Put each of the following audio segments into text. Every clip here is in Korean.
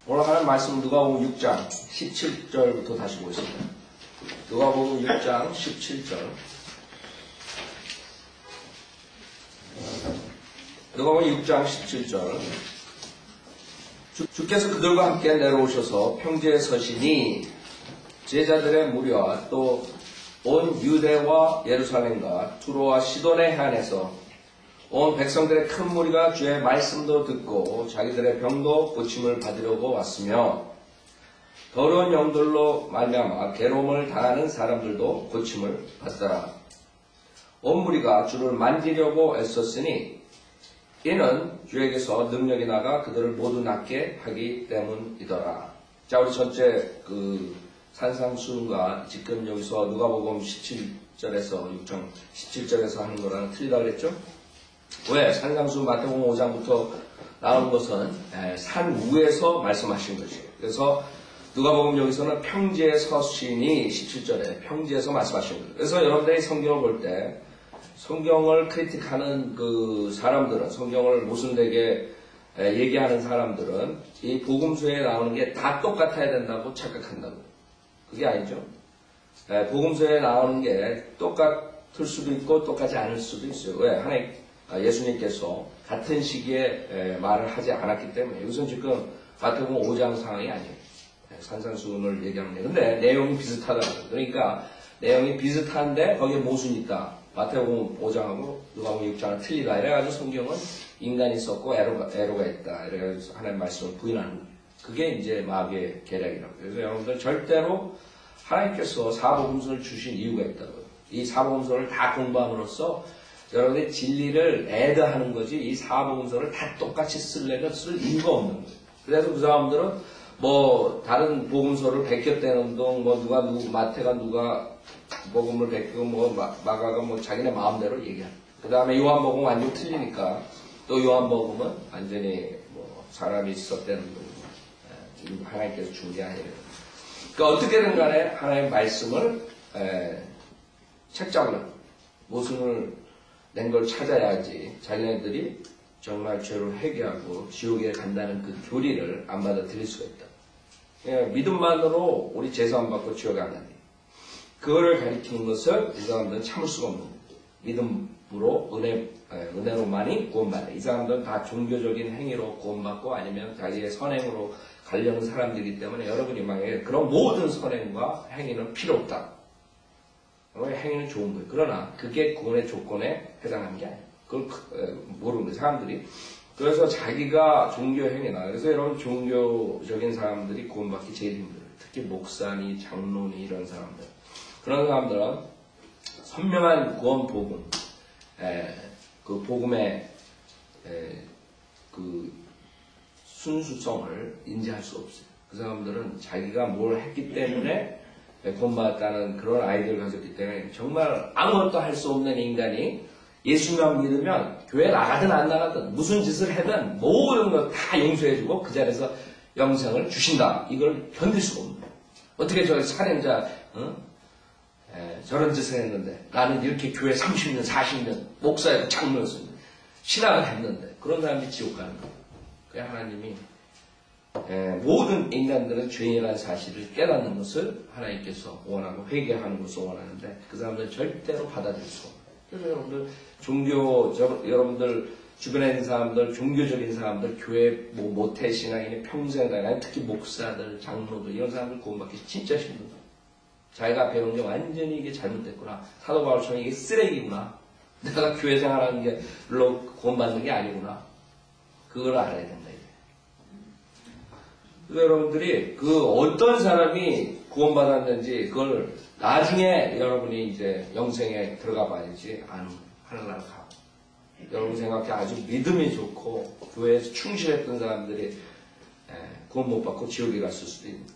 오늘 하는 말씀 누가복음 6장 17절부터 다시 보겠습니다. 누가복음 6장 17절. 누가복음 6장 17절. 주께서 그들과 함께 내려오셔서 평지에 서시니 제자들의 무리와 또 온 유대와 예루살렘과 두로와 시돈의 해안에서 온 백성들의 큰 무리가 주의 말씀도 듣고 자기들의 병도 고침을 받으려고 왔으며 더러운 영들로 말미암아 괴로움을 당하는 사람들도 고침을 받더라. 온 무리가 주를 만지려고 애썼으니 이는 주에게서 능력이 나가 그들을 모두 낫게 하기 때문이더라. 자, 우리 전체 산상수훈과 지금 여기서 누가복음 17절에서 6장 17절에서 하는 거랑 틀리다 그랬죠? 왜? 산상수 마태복음 5장부터 나오는 것은 산 위에서 말씀하신 것이에요. 그래서 누가복음 여기서는 평지에 서시니 17절에 평지에서 말씀하신 거예요. 그래서 여러분들이 성경을 볼 때 성경을 크리틱하는 그 사람들은, 성경을 모순되게 얘기하는 사람들은 이 복음서에 나오는 게 다 똑같아야 된다고 착각한다고. 그게 아니죠. 복음서에 나오는 게 똑같을 수도 있고 똑같지 않을 수도 있어요. 왜? 예수님께서 같은 시기에 말을 하지 않았기 때문에. 여기서는 지금 마태복음 5장 상황이 아니에요. 산상수훈을 얘기하는 거예요. 근데 내용이 비슷하다고. 그러니까 내용이 비슷한데 거기에 모순이 있다. 마태복음 5장하고 누가복음 6장은 틀리다. 이래가지고 성경은 인간이 있었고 에로가 있다. 이래가지고 하나님의 말씀을 부인하는 거예요. 그게 이제 마귀의 계략이라고. 그래서 여러분들 절대로 하나님께서 사복음서를 주신 이유가 있다고요. 이 사복음서를 다 공부함으로써 여러분의 진리를 애드하는 거지 이 사복음서를 다 똑같이 쓸래면 쓸 이유가 없는 거예요. 그래서 그 사람들은 다른 복음서를 베꼈다는 동 마태가 누가 복음을 베끼고 마가가 자기네 마음대로 얘기하는. 그 다음에 요한복음은 완전히 틀리니까 또 요한복음은 완전히 사람이 있었다는 동 하나님께서 준 게 아니에요. 그러니까 어떻게든 간에 하나님의 말씀을 책잡으려고 모순을 낸 걸 찾아야지 자기네들이 정말 죄를 회개하고 지옥에 간다는 그 교리를 안 받아들일 수가 있다. 믿음만으로 우리 제사 안 받고 지옥에 안 가니. 그거를 가리키는 것을 이 사람들은 참을 수가 없는 거예요. 믿음으로 은혜로만이 구원받아. 이 사람들은 다 종교적인 행위로 구원받고 아니면 자기의 선행으로 가려는 사람들이기 때문에 여러분이 만약에 그런 모든 선행과 행위는 필요 없다. 행위는 좋은 거예요. 그러나 그게 구원의 조건에 해당하는 게 아니에요. 그걸 모르는 거예요, 사람들이. 그래서 자기가 종교 행위나, 그래서 여러분 종교적인 사람들이 구원받기 제일 힘들어요. 특히 목사니, 장로니 이런 사람들. 그런 사람들은 선명한 구원 복음, 그 복음의 그 순수성을 인지할 수 없어요. 그 사람들은 자기가 뭘 했기 때문에 구원받았다는 그런 아이디어를 가졌기 때문에 정말 아무것도 할 수 없는 인간이 예수만 믿으면 교회 나가든 안 나가든 무슨 짓을 하든 모든 거 다 용서해주고 그 자리에서 영생을 주신다. 이걸 견딜 수가 없는 거예요. 어떻게 저 살인자 저런 짓을 했는데 나는 이렇게 교회 30년 40년 목사였고 장로였습니다. 신앙을 했는데 그런 사람이 지옥 가는 거예요. 그 하나님이 모든 인간들은 죄인이라는 사실을 깨닫는 것을 하나님께서 원하고 회개하는 것을 원하는데 그 사람들은 절대로 받아들일 수가 없어요. 그래서 여러분들 여러분들 주변에 있는 사람들, 종교적인 사람들, 교회 모태 신앙인이 평생 다니는 특히 목사들, 장로들 이런 사람들 구원받기 진짜 힘들다. 자기가 배운 게 완전히 이게 잘못됐구나. 사도 바울처럼 이게 쓰레기구나. 내가 교회 생활하는 게 물론 구원받는 게 아니구나. 그걸 알아야 된다. 그래서 여러분들이 어떤 사람이 구원받았는지 그걸 나중에 여러분이 이제 영생에 들어가 봐야지 하늘나라 가고. 여러분 생각해 아주 믿음이 좋고 교회에서 충실했던 사람들이 구원 못 받고 지옥에 갔을 수도 있는.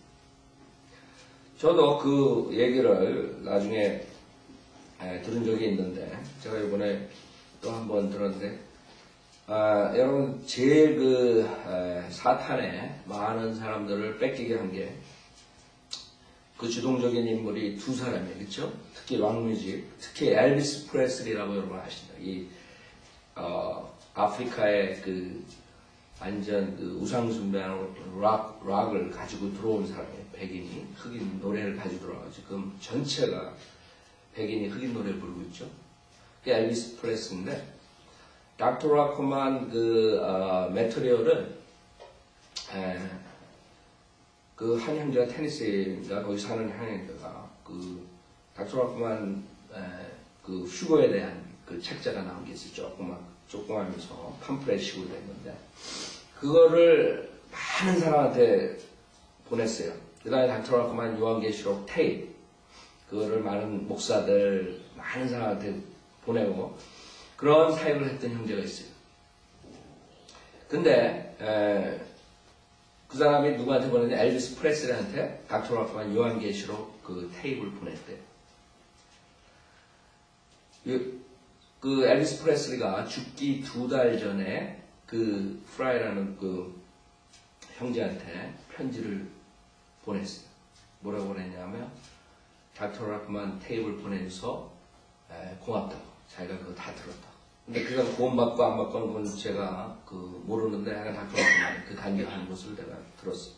저도 그 얘기를 나중에 들은 적이 있는데 제가 이번에 또 한 번 들었는데 여러분 제일 사탄에 많은 사람들을 뺏기게 한 게 그 주동적인 인물이 두 사람이에요. 그렇죠? 특히 락뮤직, 특히 엘비스 프레슬리라고 여러분 아십니다. 이 아프리카의 완전 그 우상숭배하는 락을 가지고 들어온 사람이에요. 백인이 흑인 노래를 가지고 들어와서 지금 전체가 백인이 흑인 노래를 부르고 있죠. 그게 엘비스 프레슬리인데 닥터 락커만 매트리얼은 그 한 형제가 테니스인가 거기 사는 한 형제가 그 닥터 락커만 그 휴거에 대한 그 책자가 나온 게 있어요. 조그마하면서 팜플렛식으로 된 건데 그거를 많은 사람한테 보냈어요. 그 다음에 닥터 락커만 요한계시록 테이프 그거를 많은 목사들 많은 사람한테 보내고 그런 사역을 했던 형제가 있어요. 근데 그 사람이 누구한테 보냈냐? 엘비스 프레슬리한테 닥터 락커만 요한계시록 그 테이프를 보냈대요. 그 엘비스 프레슬리가 죽기 2달 전에 그 프라이라는 그 형제한테 편지를 보냈어요. 뭐라고 보냈냐면 닥터 락커만 테이프를 보내줘서 고맙다고 자기가 그거 다 들었다고. 근데 그건 구원받고 안 받고는 건 제가 모르는데 닥터 락커만 그 간격하는 것을 내가 들었어요.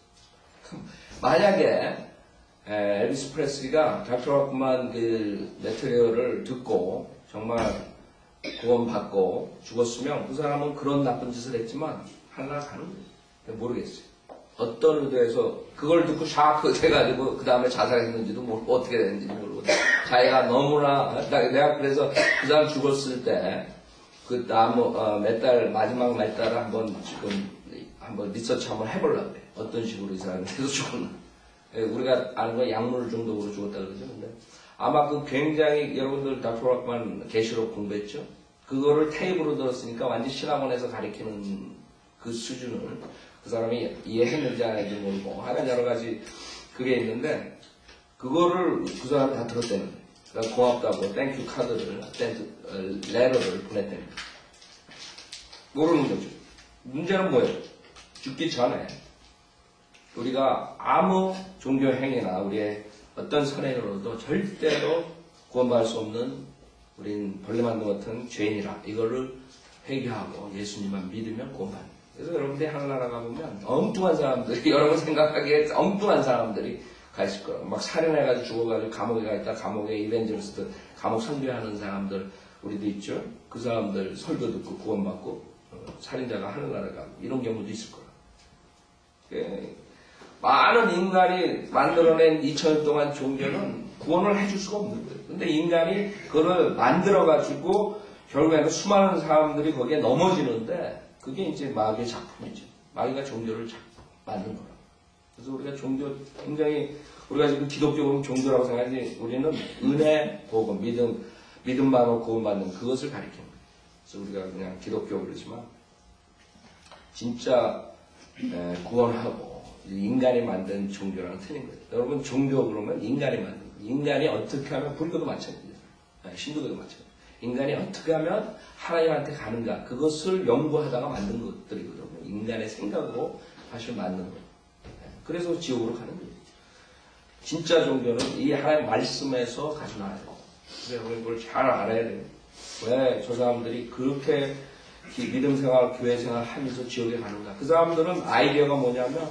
만약에 엘비스 프레슬리가 닥터 락커만 그 매트리얼을 듣고 정말 구원받고 죽었으면 그 사람은 그런 나쁜 짓을 했지만 하려고 하는 거예요. 모르겠어요. 어떤 의도에서 그걸 듣고 샤크 돼가지고 그 다음에 자살했는지도 모르고 어떻게 됐는지도 모르고 자기가 너무나 내가 그래서 그 사람 죽었을 때 그 나무 마지막 몇 달을 한번 리서치 한번 해보려고 그래. 어떤 식으로 이 사람이 계속 죽었나. 우리가 아는 건 약물 중독으로 죽었다 그러죠. 근데 아마 그 굉장히 여러분들 닥터 락커만 계시록 공부했죠. 그거를 테이프로 들었으니까 완전 신학원에서 가리키는 그 수준을 그 사람이 이해했는지 안 했는지 모르고 하여간 여러 가지 그게 있는데 그거를 그 사람이 다 들었다는 거예요. 그러니까 고맙다고 땡큐 카드를 레터를 보냈다는 거예요. 모르는 거죠. 문제는 뭐예요? 죽기 전에 우리가 아무 종교 행위나 우리의 어떤 선행으로도 절대로 구원받을 수 없는 우린 벌레만두 같은 죄인이라 이거를 회개하고 예수님만 믿으면 구원받는 거예요. 그래서 여러분들이 하늘나라 가보면 엉뚱한 사람들이 여러분 생각하기에 엉뚱한 사람들이 가 있을 거예요. 막 살인해가지고 죽어가지고 감옥에 가 있다 감옥에 이벤저리스트 감옥 선교하는 사람들 우리도 있죠. 그 사람들 설교 듣고 구원받고 살인자가 하늘나라 가고 이런 경우도 있을 거예요. 많은 인간이 만들어낸 2000년 동안 종교는 구원을 해줄 수가 없는 거예요. 근데 인간이 그걸 만들어가지고 결국에는 수많은 사람들이 거기에 넘어지는데 그게 이제 마귀의 작품이죠. 마귀가 종교를 만든 거라. 그래서 우리가 종교 굉장히 우리가 지금 기독교는 종교라고 생각하지 우리는 은혜, 복음, 믿음만으로 구원받는 그것을 가리키는 거예요. 그래서 우리가 그냥 기독교 그러지만 진짜 구원하고 인간이 만든 종교랑 틀린 거예요. 여러분 종교 그러면 인간이 만든 거예요. 인간이 어떻게 하면 불교도 마찬가지예요. 신도교도 마찬가지예요. 인간이 어떻게 하면 하나님한테 가는가 그것을 연구하다가 만든 것들이거든요. 인간의 생각으로 사실 만든 거예요. 그래서 지옥으로 가는 거예요. 진짜 종교는 이 하나님의 말씀에서 가져나와야 돼요. 그래서 우리 그걸 잘 알아야 돼요. 왜 저 사람들이 그렇게 믿음 생활, 교회 생활 하면서 지옥에 가는가. 그 사람들은 아이디어가 뭐냐면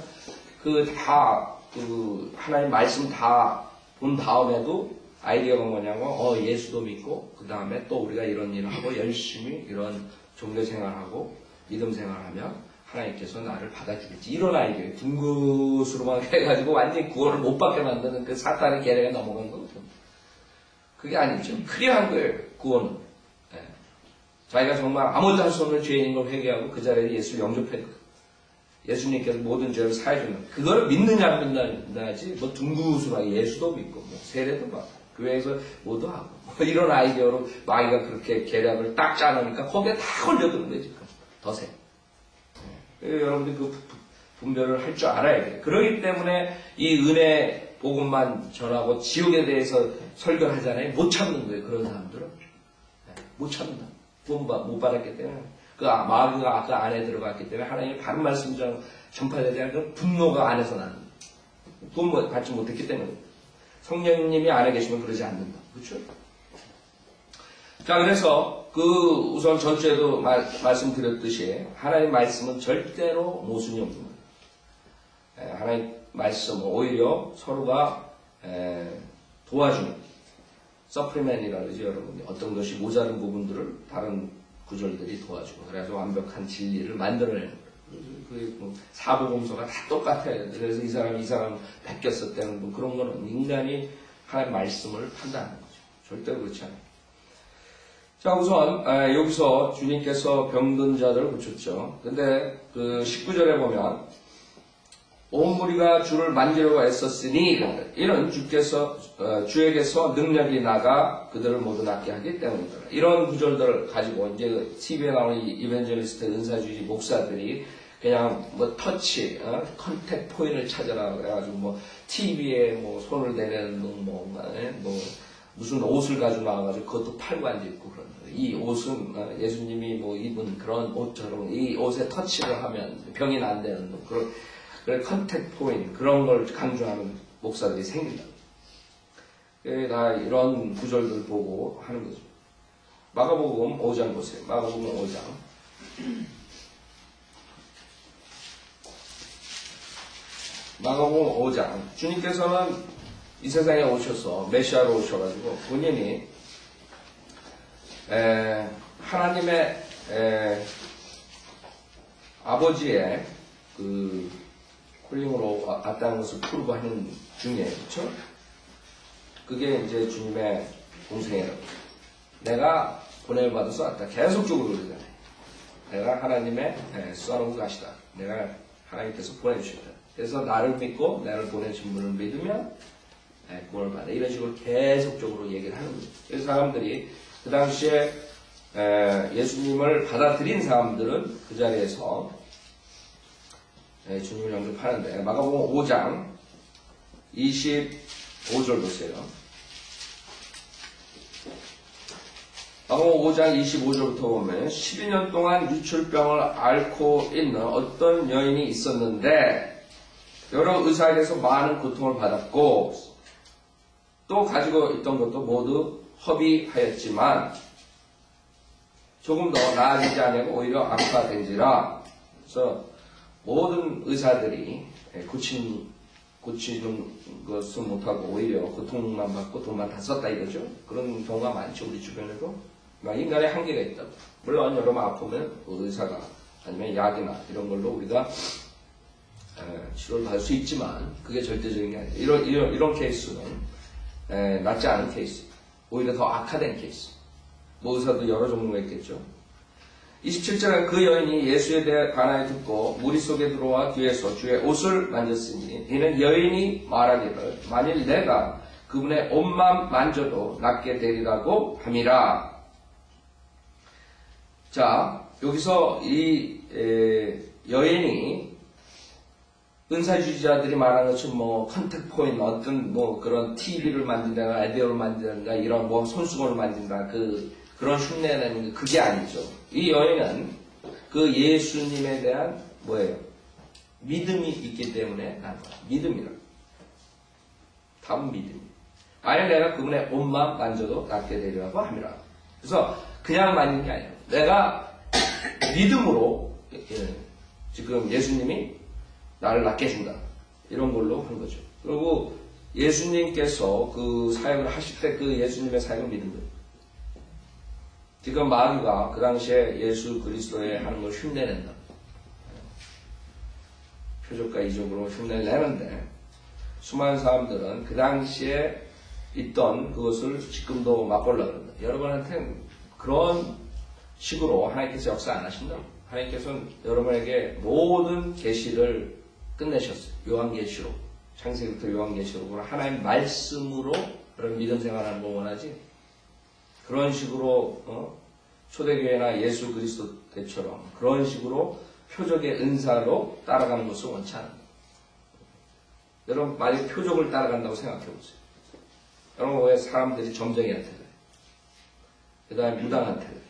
하나님 말씀 다 본 다음에도 아이디어가 뭐냐고 예수도 믿고 그 다음에 또 우리가 이런 일을 하고 열심히 이런 종교 생활하고 믿음 생활하면 하나님께서 나를 받아주겠지. 이런 아이디어 둥긋으로만 해가지고 완전히 구원을 못 받게 만드는 그 사탄의 계략에 넘어간 거거든. 그게 아니죠. 클리어한 거예요. 구원은. 자기가 정말 아무것도 할 수 없는 죄인인 걸 회개하고 그 자리에 예수를 영접해야 돼. 예수님께서 모든 죄를 사해주는 그거를 믿느냐 안 믿느냐지 뭐 둥구스하게 예수도 믿고 뭐 세례도 받고 교회에서 뭐도 하고 뭐 이런 아이디어로 마귀가 그렇게 계략을 딱 짜놓으니까 거기에 다 걸려드는 거지. 더 세. 여러분들이 그 분별을 할 줄 알아야 돼요. 그렇기 때문에 이 은혜 복음만 전하고 지옥에 대해서 설교를 하잖아요. 못 참는 거예요. 그런 사람들은. 못 참는다. 구원 못 받았기 때문에. 마귀가 그 안에 들어갔기 때문에 하나님의 바른 말씀 전파되지 않은 그런 분노가 안에서 나는 거예요. 구원 받지 못했기 때문에. 성령님이 안에 계시면 그러지 않는다. 그렇죠? 자, 그래서 우선 전주에도 말씀드렸듯이 하나님 말씀은 절대로 모순이 없는 거예요. 하나님 말씀은 오히려 서로가 도와주는 서프리맨이라고 그러죠, 여러분. 어떤 것이 모자른 부분들을 다른 구절들이 도와주고 그래서 완벽한 진리를 만들어내는 거예요. 그 사부공서가 다 똑같아요. 그래서 이 사람 베꼈을 때는 뭐 그런 거는 인간이 하나님 말씀을 판단하는 거죠. 절대로 그렇지 않아요. 자, 우선 여기서 주님께서 병든 자들을 고쳤죠. 근데 그 19절에 보면 온 무리가 주를 만지려고 애썼으니 이는 주에게서 능력이 나가 그들을 모두 낫게 하기 때문이더라. 이런 구절들을 가지고 이제 TV에 나오는 이벤젤리스트 은사주의 목사들이 그냥 뭐 터치, 컨택 포인트를 찾아라 그래가지고 뭐 TV에 뭐 손을 대는 뭐 무슨 옷을 가지고 나와가지고 그것도 팔고 앉아있고 그런 거예요. 이 옷은 예수님이 뭐 입은 그런 옷처럼 이 옷에 터치를 하면 병이 난다는 그런 컨택 포인트 그런 걸 강조하는 목사들이 생긴다. 다 이런 구절들 보고 하는 거죠. 마가복음 5장 보세요. 마가복음 5장. 마가복음 5장. 주님께서는 이 세상에 오셔서 메시아로 오셔가지고 본인이 하나님의 아버지의 그 콜링으로 왔다는 것을 풀고 하는 중에 그렇죠? 그게 이제 주님의 공생애라고. 내가 보냄을 받아서 왔다. 계속적으로 그러잖아요. 내가 하나님의 썬 가시다. 내가 하나님께서 보내주셨다. 그래서 나를 믿고 나를 보내신 분을 믿으면 구원을 받아. 이런 식으로 계속적으로 얘기를 하는 거예요. 그래서 사람들이 그 당시에 예수님을 받아들인 사람들은 그 자리에서 주님을 영접하는데 마가복음 5장 25절 보세요. 마가복음 5장 25절부터 보면 12년 동안 유출병을 앓고 있는 어떤 여인이 있었는데 여러 의사에게서 많은 고통을 받았고 또 가지고 있던 것도 모두 허비하였지만 조금 더 나아지지 않냐고 오히려 악화된지라. 그래서 모든 의사들이 고치는 것은 못하고 오히려 고통만 받고 돈만 다 썼다 이거죠. 그런 경우가 많죠. 우리 주변에도. 인간의 한계가 있다고. 물론 여러분 아프면 의사가 아니면 약이나 이런 걸로 우리가 치료를 받을 수 있지만 그게 절대적인 게 아니에요. 이런 케이스는 낫지 않은 케이스. 오히려 더 악화된 케이스. 뭐 의사도 여러 종류가 있겠죠. 27절에 그 여인이 예수에 대해 관하여 듣고 무리 속에 들어와 뒤에서 주의 옷을 만졌으니 이는 여인이 말하기를 만일 내가 그분의 옷만 만져도 낫게 되리라고 함이라. 자, 여기서 이 여인이 은사주의자들이 말하는 것처럼 뭐 컨택 포인트 어떤 뭐 그런 TV를 만든다가 라디오를 만든다가 이런 뭐 손수건을 만든다 그런 흉내내는 그게 아니죠. 이 여인은 그 예수님에 대한 뭐예요? 믿음이 있기 때문에 난 거야. 믿음이라. 답은 믿음. 만약 내가 그분의 옷만 만져도 낫게 되리라고 함이라. 그래서 그냥 만지는 게 아니에요. 내가 믿음으로 지금 예수님이 나를 낫게 해준다. 이런 걸로 한 거죠. 그리고 예수님께서 그 사역을 하실 때 그 예수님의 사역을 믿은 거예요. 지금 마귀가 그 당시에 예수 그리스도에 하는 걸 흉내낸다. 표적과 이적으로 흉내를 내는데 수많은 사람들은 그 당시에 있던 그것을 지금도 맛보려고 합니다. 여러분한테는 그런 식으로 하나님께서 역사 안 하신다. 하나님께서는 여러분에게 모든 계시를 끝내셨어요. 요한계시록, 창세기부터 요한계시록으로 하나님 말씀으로 그런 믿음 생활하는 걸 원하지. 그런 식으로 초대교회나 예수 그리스도 때처럼 그런 식으로 표적의 은사로 따라가는 것을 원치 않습니다. 여러분 만약 표적을 따라간다고 생각해 보세요. 여러분 왜 사람들이 점쟁이한테 그래? 그 다음에 무당한테 그래?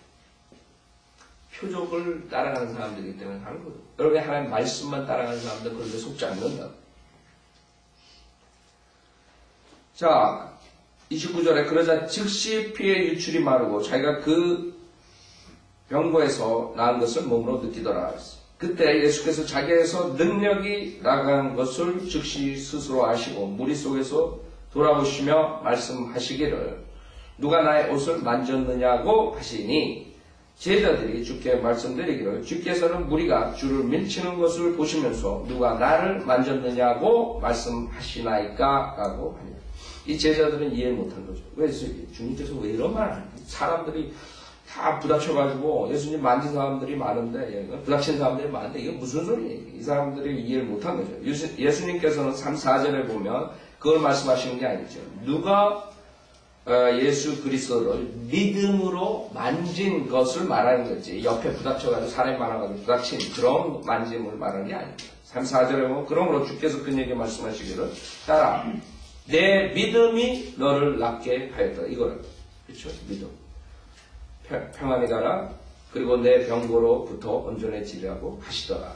표적을 따라가는 사람들이기 때문에 하는 거예요. 여러분이 하나님 말씀만 따라가는 사람들은 그런 데 속지 않는다. 자, 29절에 그러자 즉시 피의 유출이 마르고 자기가 그 병고에서 나은 것을 몸으로 느끼더라. 그때 예수께서 자기에서 능력이 나간 것을 즉시 스스로 아시고 무리 속에서 돌아오시며 말씀하시기를 누가 나의 옷을 만졌느냐고 하시니 제자들이 주께 말씀드리기를 주께서는 무리가 주를 밀치는 것을 보시면서 누가 나를 만졌느냐고 말씀하시나이까? 라고 하니 이 제자들은 이해 못한 거죠. 왜 주님께서 왜 이런 말을 하니? 사람들이 다 부닥쳐가지고 예수님 만진 사람들이 많은데 부닥친 사람들이 많은데 이게 무슨 소리예요? 이 사람들이 이해를 못한 거죠. 예수님께서는 3, 4절에 보면 그걸 말씀하시는 게 아니죠. 누가 예수 그리스도를 믿음으로 만진 것을 말하는 거지 옆에 부닥쳐가지고 사람이 많아가지고 부닥친 그런 만짐을 말하는 게 아닙니다. 3, 4절에 보면 그러므로 주께서 그에게 말씀하시기를 따라 내 믿음이 너를 낫게 하였다. 이거를 그렇죠? 믿음. 평안히 가라. 그리고 내 병고로부터 온전해지려고 하시더라.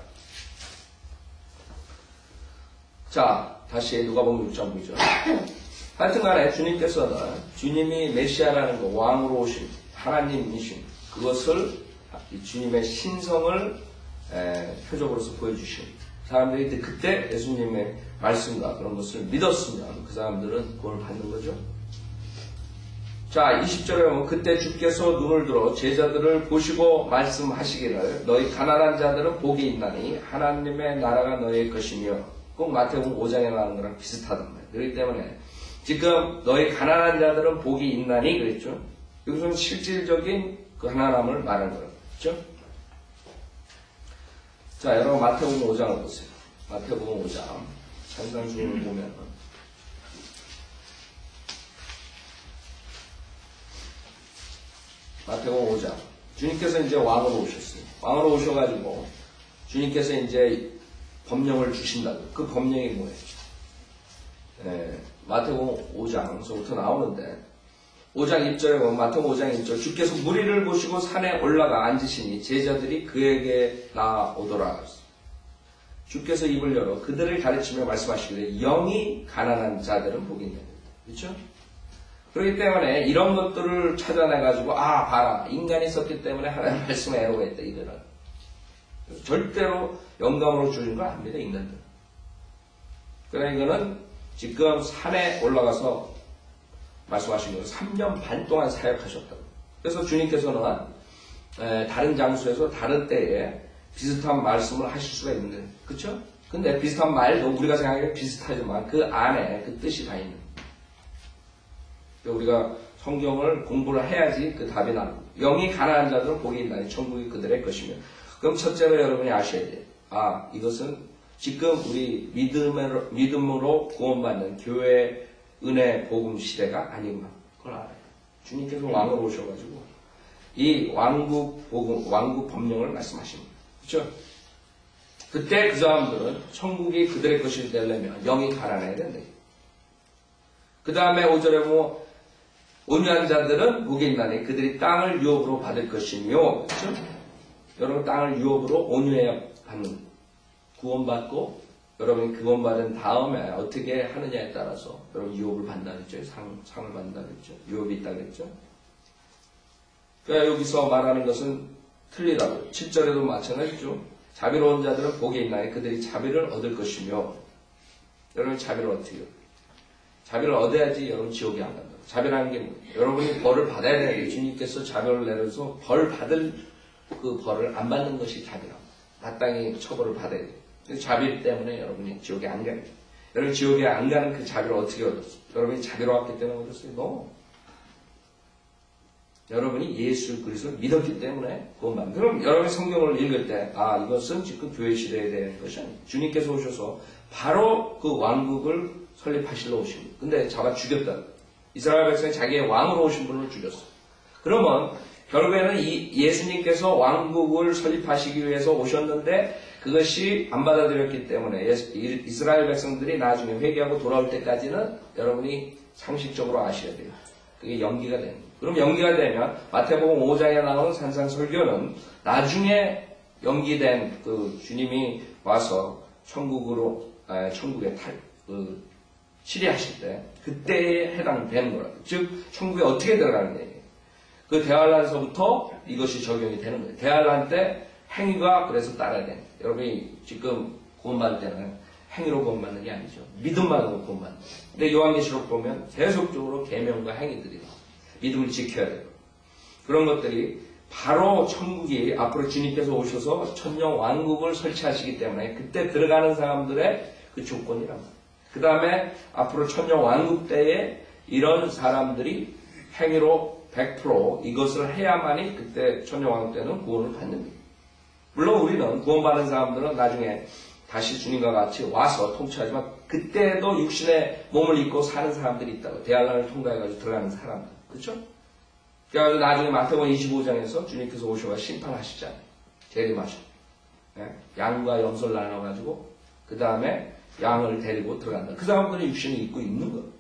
자, 다시 누가복음 6장 보죠. 하여튼간에 주님께서는 주님이 메시아라는 거, 왕으로 오신 하나님이신 그것을 주님의 신성을 표적으로서 보여주신 사람들이 그때 예수님의 말씀과 그런 것을 믿었으면 그 사람들은 그걸 받는 거죠. 자, 20절에 보면 그때 주께서 눈을 들어 제자들을 보시고 말씀하시기를 너희 가난한 자들은 복이 있나니 하나님의 나라가 너희의 것이며 꼭 마태복음 5장에 나오는 거랑 비슷하단 말이에요. 그렇기 때문에 지금 너희 가난한 자들은 복이 있나니 그랬죠. 여기서는 실질적인 그 가난함을 말하는 거예요. 그렇죠? 자, 여러분 마태복음 5장을 보세요. 마태복음 5장 산상수훈을 보면 마태복음 5장. 주님께서 이제 왕으로 오셨어요. 왕으로 오셔가지고 주님께서 이제 법령을 주신다고. 그 법령이 뭐예요? 마태복음 5장서부터 나오는데 5장 1절에 보면 마태복음 5장 1절 주께서 무리를 보시고 산에 올라가 앉으시니 제자들이 그에게 나오더라. 주께서 입을 열어 그들을 가르치며 말씀하시기를 영이 가난한 자들은 복이 있는 겁니다. 그렇죠? 그렇기 때문에 이런 것들을 찾아내가지고 봐라 인간이 있었기 때문에 하나님 말씀에 애호했다 이들은 절대로 영감으로 주는 거 아닙니다. 인간들. 그러니까 이거는 지금 산에 올라가서 말씀하신 거예요. 3년 반 동안 사역하셨다고. 그래서 주님께서는 다른 장소에서 다른 때에 비슷한 말씀을 하실 수가 있는 거예요. 그렇죠? 근데 비슷한 말도 우리가 생각하기에 비슷하지만 그 안에 그 뜻이 다 있는 거예요. 우리가 성경을 공부를 해야지 그 답이 나옵니다. 영이 가난한 자들은 복이 있나니 천국이 그들의 것이며. 그럼 첫째로 여러분이 아셔야 돼요. 이것은 지금 우리 믿음으로 구원받는 교회 은혜 복음 시대가 아니구나. 그걸 알아요. 주님께서 왕으로 오셔가지고 이 왕국 복음, 왕국 법령을 말씀하십니다. 그렇죠? 그때 그 사람들은 천국이 그들의 것이 되려면 영이 가난해야 된다. 그 다음에 5절에 온유한 자들은 복이 있나니 그들이 땅을 유업으로 받을 것이며, 그렇죠? 여러분 땅을 유업으로 온유해야 받는 구원받고 여러분이 구원받은 다음에 어떻게 하느냐에 따라서 여러분 유업을 받는다 그랬죠. 상을 받는다 그랬죠. 유업이 있다 그랬죠. 그러니까 여기서 말하는 것은 틀리다고. 7절에도 마찬가지죠. 자비로운 자들은 복이 있나니 그들이 자비를 얻을 것이며. 여러분 자비를 어떻게 해요? 자비를 얻어야지 여러분 지옥에 안 간다. 자비라는 게 뭐예요? 여러분이 벌을 받아야 되는데 주님께서 자비를 내려서 벌 받을 그 벌을 안 받는 것이 자비라고. 마땅히 처벌을 받아야 돼요. 자비 때문에 여러분이 지옥에 안 가요. 여러분 지옥에 안 가는 그 자비를 어떻게 얻었어요? 여러분이 자비로웠기 때문에 얻었어요? No. 여러분이 예수 그리스도를 믿었기 때문에 구원받는. 그럼 여러분이 성경을 읽을 때 이것은 지금 교회 시대에 대한 것이 아니에요. 주님께서 오셔서 바로 그 왕국을 설립하시러 오신 분. 근데 잡아 죽였다. 이스라엘 백성이 자기의 왕으로 오신 분을 죽였어. 그러면 결국에는 이 예수님께서 왕국을 설립하시기 위해서 오셨는데 그것이 안 받아들였기 때문에 이스라엘 백성들이 나중에 회개하고 돌아올 때까지는 여러분이 상식적으로 아셔야 돼요. 그게 연기가 되는 거예요. 그럼 연기가 되면 마태복음 5장에 나오는 산상설교는 나중에 연기된 그 주님이 와서 천국에 치리하실 때 그때에 해당되는 거라고. 즉 천국에 어떻게 들어가는 얘기예요. 그 대환란서부터 이것이 적용이 되는 거예요. 대환란 때 행위가 그래서 따라야 돼요. 여러분이 지금 구원받을 때는 행위로 구원받는 게 아니죠. 믿음만으로 구원받는 거예요. 근데 요한계시록 보면 계속적으로 계명과 행위들이 믿음을 지켜야 돼요. 그런 것들이 바로 천국이 앞으로 주님께서 오셔서 천령 왕국을 설치하시기 때문에 그때 들어가는 사람들의 그 조건이란 말이에요. 그 다음에 앞으로 천령 왕국 때에 이런 사람들이 행위로 100% 이것을 해야만이 그때 천령 왕국 때는 구원을 받는 거예요. 물론 우리는 구원받은 사람들은 나중에 다시 주님과 같이 와서 통치하지만 그때도 육신의 몸을 입고 사는 사람들이 있다고. 대환란을 통과해가지고 들어가는 사람들. 그렇죠? 그래가지고 나중에 마태복음 25장에서 주님께서 오셔서 심판하시잖아요. 재림하셔. 네? 양과 염소를 나눠가지고 그 다음에 양을 데리고 들어간다. 그 사람들은 육신을 입고 있는 거예요.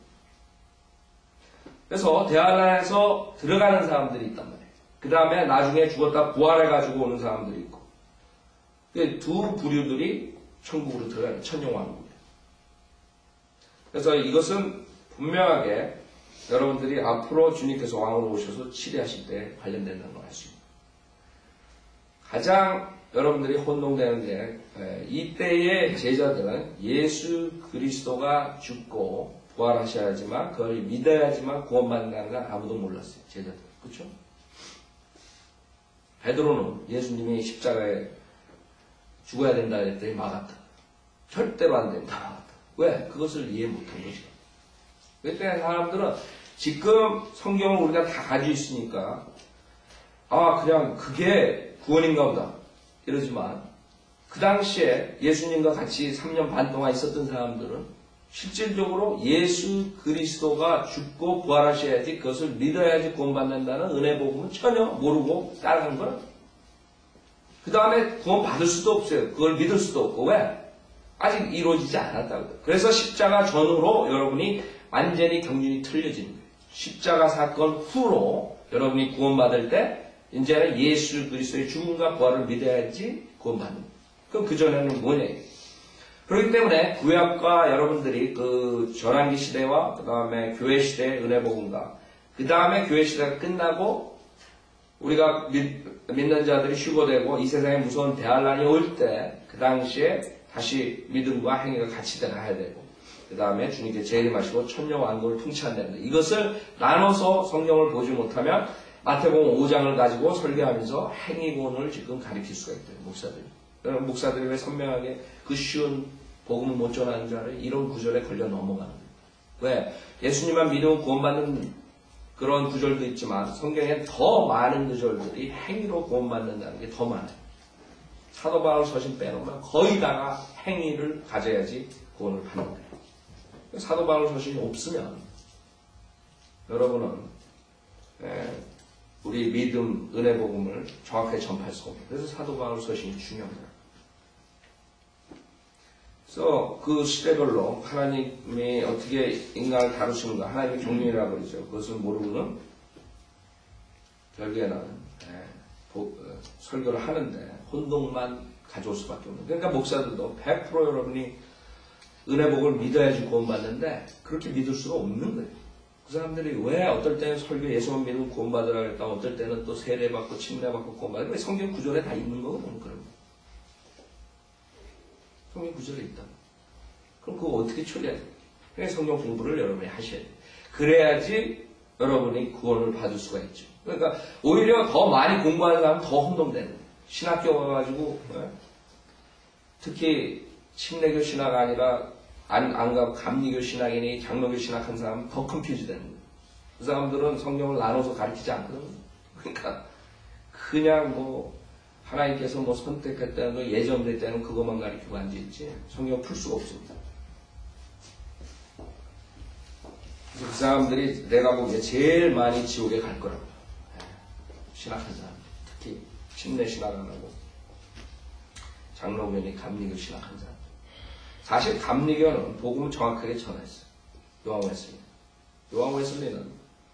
그래서 대환란에서 들어가는 사람들이 있단 말이에요. 그 다음에 나중에 죽었다 부활해가지고 오는 사람들이 있고. 두 부류들이 천국으로 들어가는 천령왕국이에요. 그래서 이것은 분명하게 여러분들이 앞으로 주님께서 왕으로 오셔서 치리하실 때 관련된다는 걸 알 수 있습니다. 가장 여러분들이 혼동되는 게 이때의 제자들은 예수 그리스도가 죽고 부활하셔야지만 그걸 믿어야지만 구원받는다는 건 아무도 몰랐어요. 제자들. 그렇죠? 베드로는 예수님이 십자가에 죽어야 된다 했더니 막았다. 절대로 안 된다. 막았다. 왜? 그것을 이해 못한 거죠. 그때 사람들은 지금 성경을 우리가 다 가지고 있으니까 그냥 그게 구원인가 보다 이러지만 그 당시에 예수님과 같이 3년 반 동안 있었던 사람들은 실질적으로 예수 그리스도가 죽고 부활하셔야지 그것을 믿어야지 구원받는다는 은혜 복음은 전혀 모르고 따라간 거예요. 그 다음에 구원 받을 수도 없어요. 그걸 믿을 수도 없고. 왜? 아직 이루어지지 않았다고요. 그래서 십자가 전후로 여러분이 완전히 경륜이 틀려지는 거예요. 십자가 사건 후로 여러분이 구원받을 때 이제는 예수 그리스도의 죽음과 부활을 믿어야지 구원받는 거예요. 그럼 그전에는 뭐냐. 그렇기 때문에 구약과 여러분들이 그 전환기 시대와 그 다음에 교회 시대의 은혜 복음과 그 다음에 교회 시대가 끝나고 우리가 믿는 자들이 휴거되고 이 세상에 무서운 대환란이 올 때 그 당시에 다시 믿음과 행위가 같이 들어가야 되고 그 다음에 주님께 재림하시고 천령 왕국을 통치한다는 것. 이것을 나눠서 성경을 보지 못하면 마태복음 5장을 가지고 설교하면서 행위론을 지금 가르칠 수가 있대요. 목사들이. 여러분 목사들이 왜 선명하게 그 쉬운 복음을 못 전하는 줄 알아요? 이런 구절에 걸려 넘어가는 거예요. 왜? 예수님만 믿으면 구원받는 그런 구절도 있지만 성경엔 더 많은 구절들이 행위로 구원받는다는 게 더 많아요. 사도 바울 서신 빼놓으면 거의 다가 행위를 가져야지 구원을 받는 거예요. 사도 바울 서신이 없으면 여러분은 우리 믿음, 은혜 복음을 정확하게 전파할 수가 없어요. 그래서 사도 바울 서신이 중요합니다. 그래서 그 시대별로 하나님이 어떻게 인간을 다루시는가, 하나님의 경륜이라고 그러죠. 그것을 모르고는 결국에는 설교를 하는데 혼동만 가져올 수밖에 없는. 그러니까 목사들도 100% 여러분이 은혜복을 믿어야지 구원받는데 그렇게 믿을 수가 없는 거예요. 그 사람들이 왜 어떨 때는 설교 예수만 믿으면 구원받으라 그랬다, 어떨 때는 또 세례받고 침례받고 구원받으라. 성경 구절에 다 있는 거거든요. 그럼 성경 구절에 있다. 그럼 그거 어떻게 처리해야 돼요? 그러니까 성경 공부를 여러분이 하셔야 돼요. 그래야지 여러분이 구원을 받을 수가 있죠. 그러니까 오히려 더 많이 공부하는 사람은 더 혼동되는 거예요. 신학교 가가지고 특히 침례교 신학 아니라 안 가고 감리교 신학이니 장로교 신학한 사람은 더 컨퓨즈 되는 거예요. 그 사람들은 성경을 나눠서 가르치지 않거든요. 그러니까 그냥 하나님께서 선택했다는 거 예정됐다는 그것만 가르치고 앉아있지 성경 풀 수가 없습니다. 그 사람들이 내가 보기에 제일 많이 지옥에 갈 거라고요. 신학한 사람, 특히 침례 신학 안 하고 장로교니 감리교 신학한 사람. 사실 감리교는 복음을 정확하게 전했어요. 요한 웨슬리. 요한 웨슬리는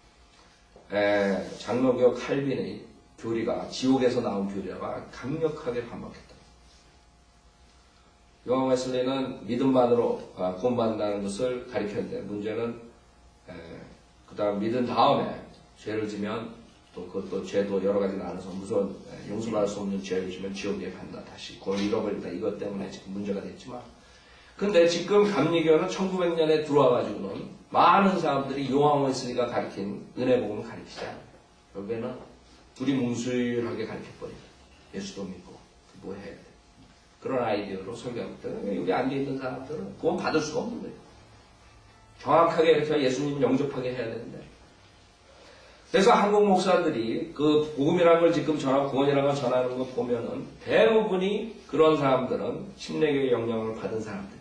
장로교 칼빈의 교리가 지옥에서 나온 교리라고 강력하게 반박했다. 요한 웨슬리는 믿음만으로 구원받는다는 것을 가리켰는데 문제는 그 다음 믿은 다음에 죄를 지면 또 그것도 죄도 여러 가지 나눠서 무서운 용서받을 수 없는 죄를 지면 지옥에 간다. 다시 그걸 잃어버린다. 이것 때문에 지금 문제가 됐지만 근데 지금 감리교는 1900년에 들어와가지고는 많은 사람들이 요한 웨슬리가 가리킨 은혜복음을 가리키지 않아요. 결국에는 둘이 뭉술하게 가리켜버려요. 예수도 믿고 뭐 해야 돼. 그런 아이디어로 설교하고 있다. 여기 앉아있는 사람들은 구원 받을 수가 없는 거예요. 정확하게 이렇게 예수님 영접하게 해야 되는데. 그래서 한국 목사들이 그 복음이라는 걸 지금 전하고 구원이라는 걸 전하는 거 보면은 대부분이 그런 사람들은 침례교의 영향을 받은 사람들.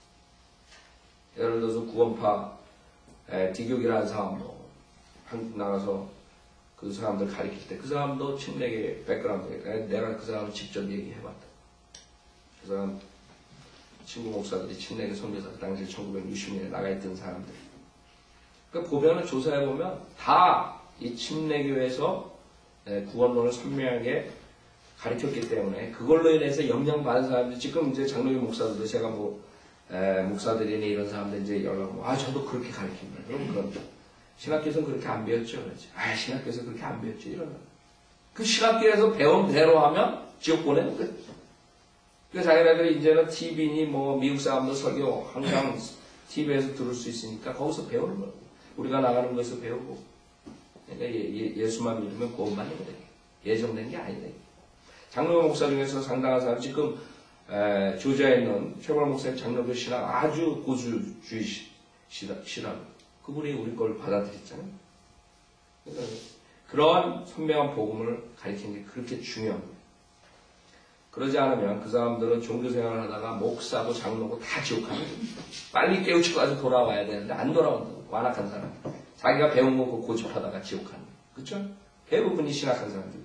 예를 들어서 구원파 디교기라는 사람도 한국 나가서 그 사람들 가르칠 때 그 사람도 침례교의 백그라운드에 내가 그 사람을 직접 얘기해봤다. 그 사람 친구 목사들이 침례교 선교사 그 당시 1960년에 나가있던 사람들. 그러니까 보면은 조사해보면 다 이 침례교에서 구원론을 선명하게 가르쳤기 때문에 그걸로 인해서 영향받은 사람들 지금 이제 장로교 목사들도 제가 목사들이니 이런 사람들 이제 연락하면 저도 그렇게 가르칩니다. 그럼 신학교에서는 그렇게 안 배웠죠. 그렇지. 신학교에서 그렇게 안 배웠죠. 이러면 그 신학교에서 배운 대로 하면 지옥 보내는 거예요. 그러니까 자기네들이 이제는 TV니 미국 사람도 설교 항상 TV에서 들을 수 있으니까 거기서 배우는 거예요. 우리가 나가는 곳에서 배우고. 그러니까 예수만 믿으면 구원받는 거예요. 예정된 게 아니네. 장로교 목사 중에서 상당한 사람 지금 조지아에 있는 최발 목사님 장로교 신학 아주 고수주의시라고 그분이 우리 걸 받아들였잖아요. 그러니까 그러한 선명한 복음을 가르치는 게 그렇게 중요한 거예요. 그러지 않으면 그 사람들은 종교생활을 하다가 목사고 장로고 다 지옥 가는 거예요. 빨리 깨우치고 가서 돌아와야 되는데 안 돌아온다고. 완악한 사람. 자기가 배운 거 고집하다가 지옥 가는 거예요. 그렇죠? 대부분이 신학한 사람들이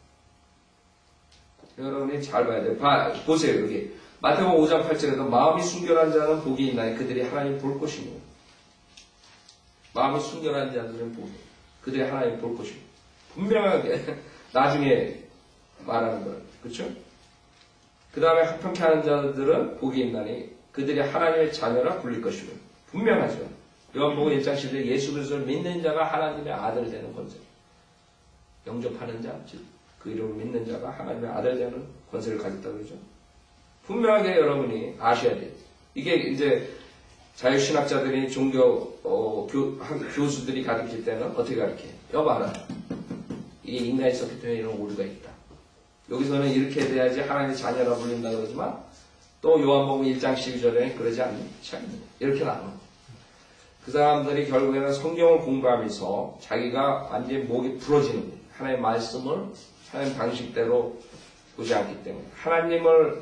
그렇다. 여러분이 잘 봐야 돼요. 보세요. 여기 마태복음 5장 8절에도 마음이 순결한 자는 복이 있나니 그들이 하나님 볼 것이며 마음이 순결한 자들은 복이 그들이 하나님 볼 것이며 분명하게 나중에 말하는 거예요. 그렇죠? 그 다음에 합평케 하는 자들은 복이 있나니 그들이 하나님의 자녀라 불릴 것이며 분명하죠. 요한복음 1장 10절에 예수 그리스도를 믿는 자가 하나님의 아들 되는 권세. 영접하는 자, 즉 그 이름을 믿는 자가 하나님의 아들 되는 권세를 가졌다고 그러죠. 분명하게 여러분이 아셔야 돼요. 이게 이제 자유신학자들이 교수들이 가르칠 때는 어떻게 가르쳐요? 여봐라. 이게 인간이 있었기 때문에 이런 오류가 있다. 여기서는 이렇게 돼야지 하나님의 자녀라 불린다 그러지만 또 요한복음 1장 12절에는 그러지 않지 않느냐. 이렇게 나눠. 그 사람들이 결국에는 성경을 공부하면서 자기가 완전히 목이 부러지는 거예요. 하나님의 말씀을 하나님 방식대로 보지 않기 때문에 하나님을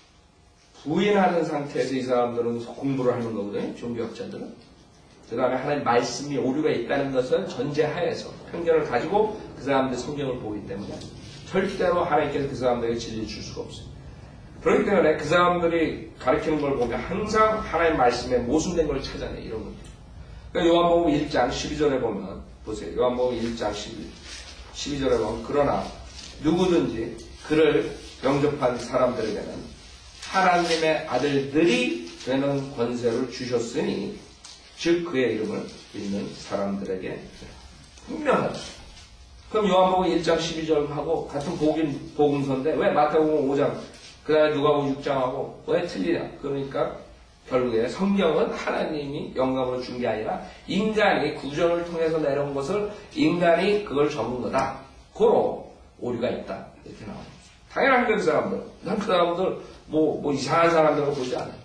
부인하는 상태에서 이 사람들은 공부를 하는 거거든요. 종교학자들은. 그 다음에 하나님 말씀이 오류가 있다는 것을 전제하에서 편견을 가지고 그 사람들이 성경을 보기 때문에 절대로 하나님께서 그 사람들에게 진리를 줄 수가 없어요. 그렇기 때문에 그 사람들이 가르치는 걸 보면 항상 하나님 말씀에 모순된 걸 찾아내 이런 거죠. 그러니까 요한복음 1장 12절에 보면 보세요. 요한복음 1장 12절에 보면 그러나 누구든지 그를 영접한 사람들에게는 하나님의 아들들이 되는 권세를 주셨으니 즉 그의 이름을 믿는 사람들에게 분명하다. 그럼 요한복음 1장 12절하고 같은 복음서인데 왜 마태복음 5장 그 다음에 누가복음 6장하고 왜 틀리냐. 그러니까 결국에 성경은 하나님이 영감으로 준 게 아니라 인간이 구전을 통해서 내려온 것을 인간이 그걸 적은 거다. 고로 오류가 있다. 이렇게 나옵니다. 당연한 그 사람들. 난 그 사람들 뭐 이상한 사람들을 보지 않아요.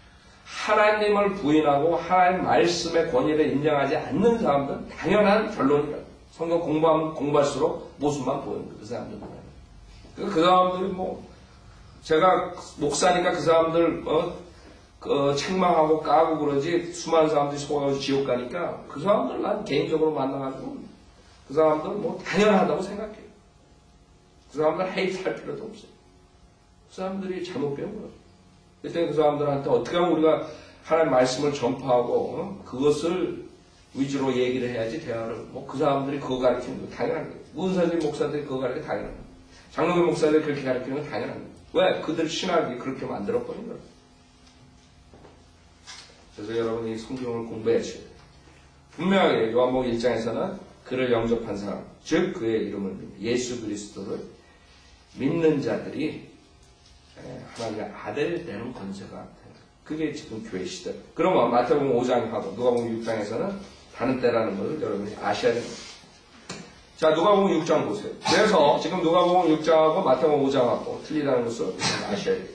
하나님을 부인하고 하나님 말씀의 권위를 인정하지 않는 사람들은 당연한 결론이다. 성경 공부할수록 모습만 보이는 거예요. 그 사람들. 그 사람들이 제가 목사니까 그 사람들 책망하고 까고 그러지 수많은 사람들이 속아서 지옥 가니까 그 사람들 난 개인적으로 만나가지고 그 사람들 당연하다고 생각해요. 그 사람들 헤이트할 필요도 없어요. 그 사람들이 잘못 배운 거예요. 그때 그 사람들한테 어떻게 하면 우리가 하나님 말씀을 전파하고 그것을 위주로 얘기를 해야지 대화를 그 사람들이 그거 가르치는 거 당연한 거예요. 문사님 목사들이 그거 가르치는 거 당연한 거예요. 장로교 목사들이 그렇게 가르치는 건 당연한 거예요. 왜? 그들 신학이 그렇게 만들어버린 거예요. 그래서 여러분이 성경을 공부해 주셔야 돼요. 분명하게 요한복음 1장에서는 그를 영접한 사람, 즉 그의 이름을 예수 그리스도를 믿는 자들이 하나님의 아들 되는 권세가 되는 거예요. 그게 지금 교회 시대. 그러면 마태복음 5장하고 누가복음 6장에서는 다른 때라는 것을 여러분이 아셔야 됩니다. 자, 누가복음 6장 보세요. 그래서 지금 누가복음 6장하고 마태복음 5장하고 틀리다는 것을 아셔야 돼요.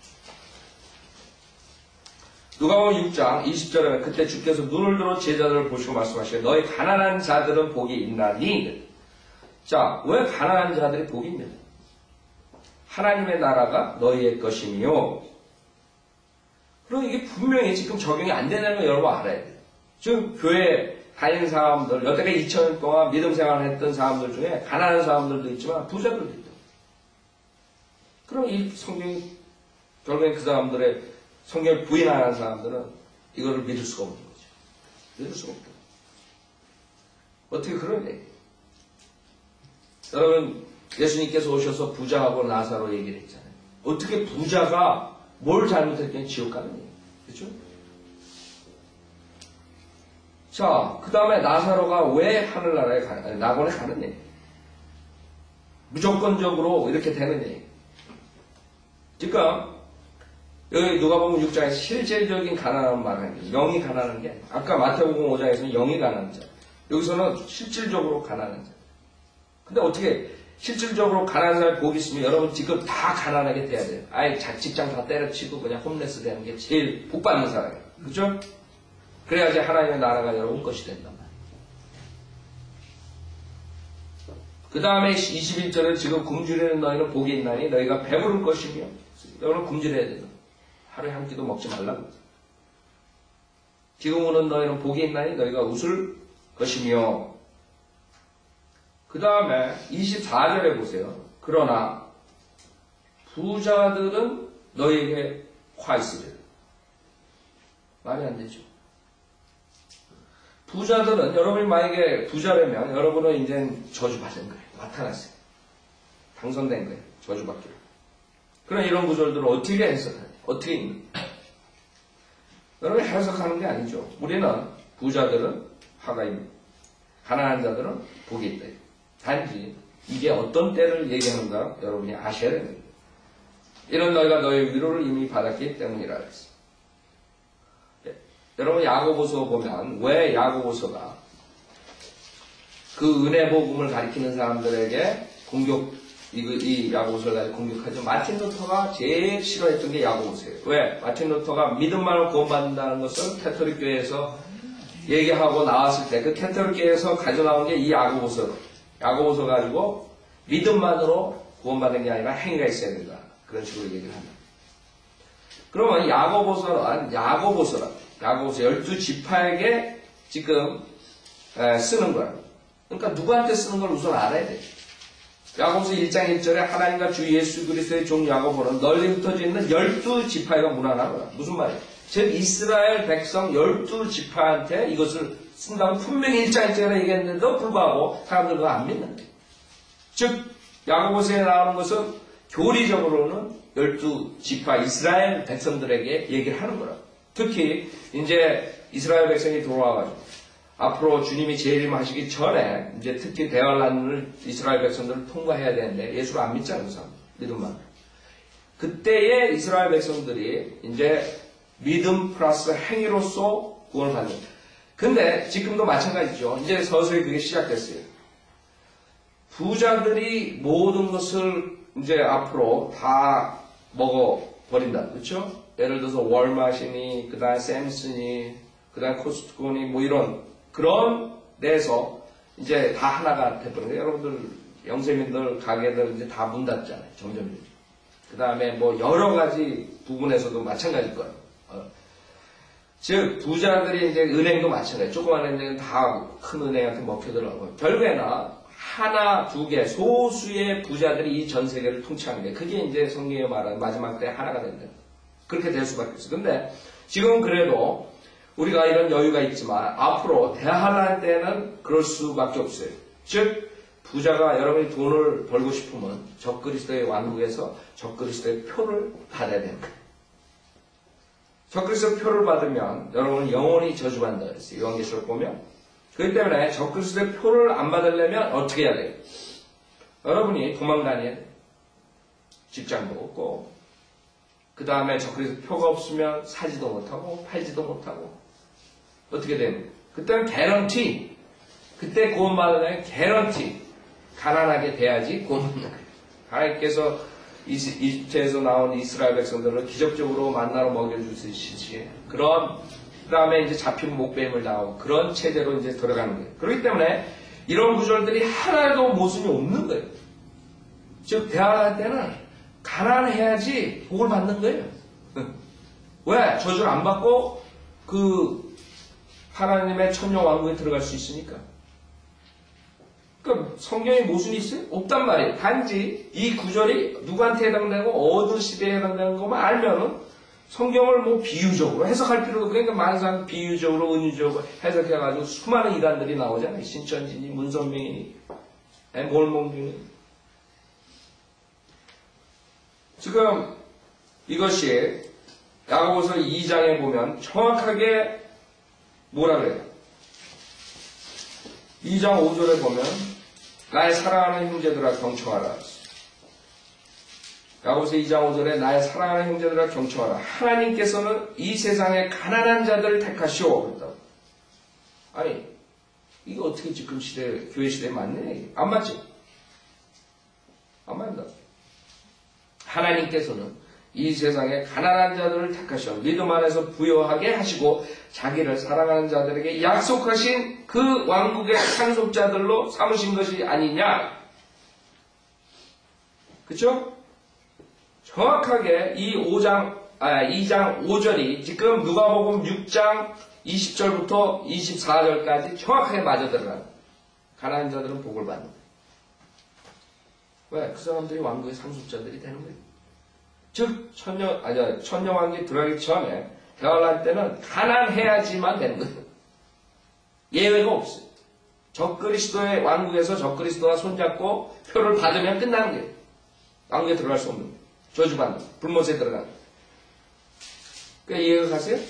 누가복음 6장 20절에 그때 주께서 눈을 들어 제자들을 보시고 말씀하시되 너희 가난한 자들은 복이 있나니. 자, 왜 가난한 자들이 복이 있느냐? 하나님의 나라가 너희의 것이며. 그럼 이게 분명히 지금 적용이 안 되는 거 여러분 알아야 돼요. 지금 교회 다니는 사람들, 여태까지 2000년 동안 믿음 생활을 했던 사람들 중에 가난한 사람들도 있지만 부자들도 있다. 그럼 이 성경이 결국엔 그 사람들의 성경을 부인하는 사람들은 이거를 믿을 수가 없는 거죠. 믿을 수가 없다. 어떻게 그런 얘기? 여러분, 예수님께서 오셔서 부자하고 나사로 얘기를 했잖아요. 어떻게 부자가 뭘 잘못했더니 지옥 가는 얘기. 그렇죠? 자, 그 다음에 나사로가 왜 하늘나라에 낙원에 가는 얘기. 무조건적으로 이렇게 되는 얘기. 그러니까 여기 누가복음 6장에서 실질적인 가난한 말을 하는 게 영이 가난한 게 아니에요. 아까 마태복음 5장에서는 영이 가난한 자. 여기서는 실질적으로 가난한 자. 근데 어떻게 실질적으로 가난한 사람이 복이 있으면 여러분 지금 다 가난하게 돼야 돼요. 아예 직장 다 때려치고 그냥 홈레스 되는 게 제일 복 받는 사람이에요. 그죠? 그래야지 하나님의 나라가 여러분 것이 된단 말이에요. 그 다음에 21절에 지금 굶주리는 너희는 복이 있나니 너희가 배부를 것이며 여러분 굶주려야 된다. 하루에 한 끼도 먹지 말라고. 지금 우는 너희는 복이 있나니 너희가 웃을 것이며. 그 다음에 24절에 보세요. 그러나 부자들은 너희에게 화 있으리라. 말이 안 되죠. 부자들은 여러분이 만약에 부자라면 여러분은 이제 저주받은 거예요. 나타났어요. 당선된 거예요. 저주받기로. 그럼 이런 구절들을 어떻게 해석하냐? 어떻게 읽는? 여러분 해석하는 게 아니죠. 우리는 부자들은 화가 있는, 가난한 자들은 복이 있다. 단지 이게 어떤 때를 얘기하는가 여러분이 아셔야 됩니다. 이런 너희가 너의 위로를 이미 받았기 때문이라 했어. 여러분 야고보서 보면 왜 야고보서가 그 은혜 복음을 가리키는 사람들에게 이 야고보서를 가지고 공격하죠. 마틴 루터가 제일 싫어했던 게 야고보서예요. 왜? 마틴 루터가 믿음만으로 구원받는다는 것을 캐톨릭 교회에서 얘기하고 나왔을 때 그 캐톨릭 교회에서 가져나온 게 이 야고보서 가지고 믿음만으로 구원받는 게 아니라 행위가 있어야 된다. 그런 식으로 얘기를 합니다. 그러면 야고보서 12지파에게 지금 쓰는 거야. 그러니까 누구한테 쓰는 걸 우선 알아야 돼. 야고보서 1장 1절에 하나님과 주 예수 그리스도의 종 야고보는 널리 흩어져 있는 12지파가 문안한 거야. 무슨 말이야? 즉 이스라엘 백성 12지파한테 이것을 쓴다고 분명히 1장 1절에 얘기했는데도 불구하고 사람들 그거 안 믿는 거야. 즉 야고보서에 나오는 것은 교리적으로는 12지파 이스라엘 백성들에게 얘기를 하는 거라. 특히 이제 이스라엘 백성이 돌아와가지고 앞으로 주님이 재림하시기 전에 이제 특히 대환란을 이스라엘 백성들을 통과해야 되는데 예수를 안 믿잖아요, 그 사람. 믿음만. 그때의 이스라엘 백성들이 이제 믿음 플러스 행위로서 구원을 받는 거예요. 근데 지금도 마찬가지죠. 이제 서서히 그게 시작됐어요. 부자들이 모든 것을 이제 앞으로 다 먹어버린다. 그렇죠? 예를 들어서 월마시니, 그 다음에 샘슨이, 그 다음에 코스트코니, 뭐 이런 그런 데서 이제 다 하나가 돼버린 거예요. 여러분들 영세민들 가게들 이제 다 문 닫잖아요. 점점. 그 다음에 뭐 여러 가지 부분에서도 마찬가지일 거예요. 즉 부자들이 이제 은행도 마찬가지예요. 조그만 은행은 다 큰 은행한테 먹혀들어가고 결국에는 하나, 두 개, 소수의 부자들이 이 전 세계를 통치하는 게 그게 이제 성경에 말하는 마지막 때 하나가 된다. 그렇게 될 수밖에 없어요. 근데 지금은 그래도 우리가 이런 여유가 있지만 앞으로 대환란 때는 그럴 수밖에 없어요. 즉 부자가 여러분이 돈을 벌고 싶으면 적그리스도의 왕국에서 적그리스도의 표를 받아야 됩니다. 적그리스도 표를 받으면 여러분은 영원히 저주받는다 그랬어요. 요한계시록 보면. 그렇기 때문에 적그리스도의 표를 안 받으려면 어떻게 해야 돼요? 여러분이 도망다녀야 돼요. 직장도 없고, 그 다음에 적그리스도 표가 없으면 사지도 못하고 팔지도 못하고 어떻게 되는? 그때는 개런티. 그때 구원받으면 개런티. 가난하게 돼야지 구원받는 거예요. 하나님께서 이집트에서 나온 이스라엘 백성들을 기적적으로 만나러 먹여줄 수 있으시 그런, 그 다음에 이제 잡힌 목뱀을 나오고 그런 체제로 이제 들어가는 거예요. 그렇기 때문에 이런 구절들이 하나도 모순이 없는 거예요. 즉 대화할 때는 가난해야지 복을 받는 거예요. 왜? 저주를 안 받고 그 하나님의 천년 왕국에 들어갈 수 있으니까. 그러니까 성경에 모순이 있어요? 없단 말이에요. 단지 이 구절이 누구한테 해당되고 어느 시대에 해당되는 것만 알면은 성경을 뭐 비유적으로 해석할 필요도 없고, 그러니까 많은 사람이 비유적으로 은유적으로 해석해가지고 수많은 이단들이 나오잖아요. 신천지니 문선명이니 몰몬교니. 지금 이것이 야고보서 2장에 보면 정확하게 뭐라 그래요? 2장 5절에 보면 나의 사랑하는 형제들아 경청하라. 야고보서 2장 5절에 나의 사랑하는 형제들아 경청하라. 하나님께서는 이 세상에 가난한 자들을 택하시오. 그랬다고. 아니 이거 어떻게 지금 시대, 교회 시대에 맞네? 안 맞지? 안 맞는다. 하나님께서는 이 세상에 가난한 자들을 택하셔 믿음 안에서 부여하게 하시고 자기를 사랑하는 자들에게 약속하신 그 왕국의 상속자들로 삼으신 것이 아니냐. 그쵸? 정확하게 이 2장 5절이 지금 누가복음 6장 20절부터 24절까지 정확하게 맞아들어가요. 가난한 자들은 복을 받는 거예요. 왜? 그 사람들이 왕국의 상속자들이 되는 거예요. 즉 천년왕국에 들어가기 전에 대화를 할 때는 가난해야지만 되는 거예요. 예외가 없어요. 적그리스도의 왕국에서 적그리스도와 손잡고 표를 받으면 끝나는 거예요. 왕국에 들어갈 수 없는 거예요. 저주받는 거예요. 불못에 들어가는 거예요. 그러니까 이해가 가세요?